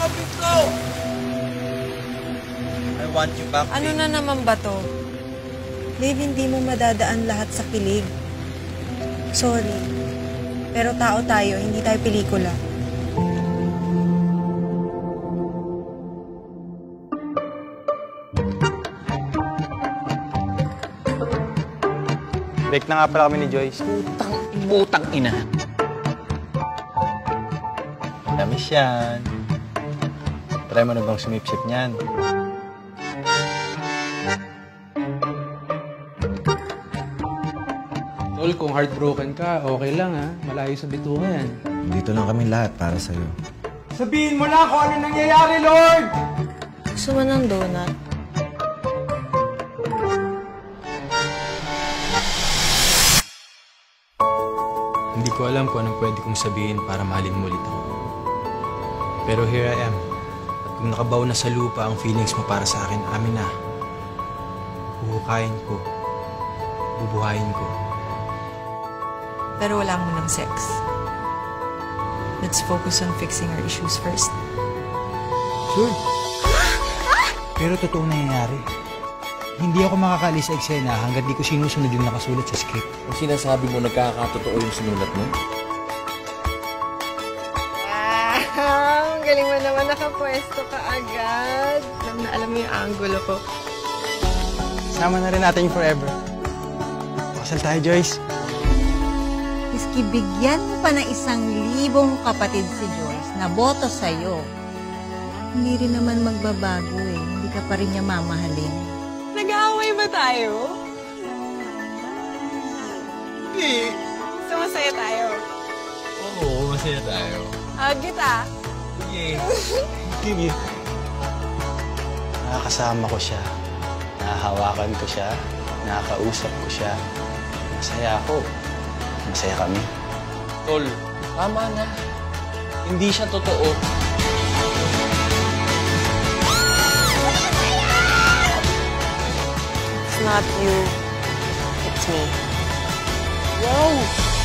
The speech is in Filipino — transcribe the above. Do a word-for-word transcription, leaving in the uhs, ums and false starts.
office ko! I want you back, Ano babe. na naman ba to? Babe, hindi mo madadaan lahat sa kilig. Sorry. Pero tao tayo, hindi tayo pelikula. Break na nga pala kami ni Joyce. Putang, butang ina. Damis yan. Try mo na bang sumipsip niyan? Tol, kung heartbroken ka, okay lang ha. Malayo sa bituka yan. Dito lang kami lahat para sa'yo. Sabihin mo na kung ano nangyayari, Lord! Gusto mo ng donut? Hindi ko alam kung anong pwede kong sabihin para mahalin mo ulit ako. Pero here I am. At kung nakabaw na sa lupa ang feelings mo para sa akin, amin na. Huhukayin ko. Bubuhayin ko. Pero wala munang sex. Let's focus on fixing our issues first. Sure. Pero totoong nangyayari. Hindi ako makakalis sa eksena hanggat di ko sinusunod yung nakasulat sa script. Kung sinasabi mo nagkakatotoo yung sinulat mo? Ah, ang galing mo naman, nakapwesto ka agad. Alam na alam mo yung angulo ko. Sama na rin natin yung forever. Pakasal tayo, Joyce. Miski bigyan mo pa ng isang libong kapatid si Joyce na boto sa'yo, hindi rin naman magbabago eh. Hindi ka pa rin niya mamahalin. Nag-aaway ba tayo? Hindi. So, masaya tayo. Oo, masaya tayo. Hug kita. Sige. Sige. Nakakasama ko siya. Nahahawakan ko siya. Nakakausap ko siya. Masaya ako. Masaya kami. Tol, tama na. Hindi siya totoo. It's not you. It's me. Wow!